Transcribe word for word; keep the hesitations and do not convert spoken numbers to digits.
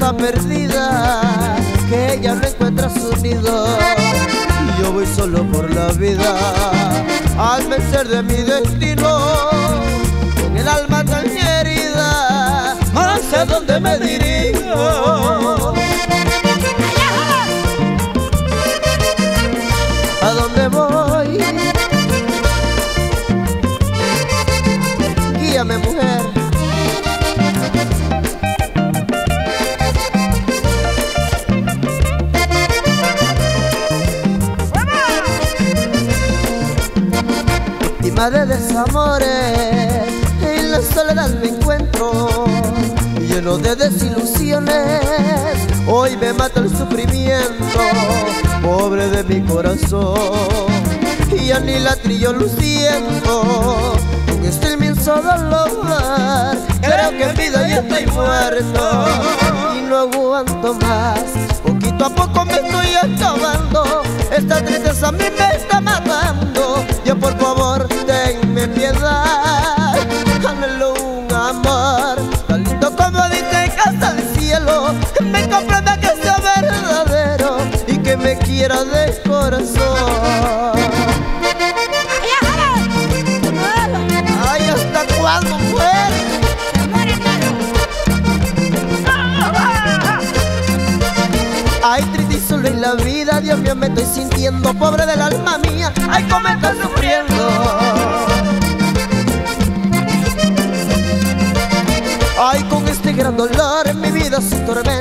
una perdida que ya no encuentra su nido. Y yo voy solo por la vida al vencer de mi destino, con el alma tan herida, ¿hacia dónde me dirijo? ¿A dónde voy? Guíame, mujer. Víctima de desamores, en la soledad me encuentro, lleno de desilusiones. Hoy me mata el sufrimiento, pobre de mi corazón, y ya ni la trillo luciendo. Con este inmenso dolor, creo que en vida ya estoy muerto y no aguanto más. Poquito a poco me estoy acabando, esta tristeza a mí me está matando. Ya por favor tenme piedad, anhelo un amor tan lindo como dice casa del cielo. Me comprenda que sea verdadero y que me quiera de corazón. Ay, ¿hasta cuándo, mujer? Ay, triste y solo en la vida, Dios mío, me estoy sintiendo pobre del alma mía. Ay, cómo estoy sufriendo. Ay, con este gran dolor en mi vida se tormenta.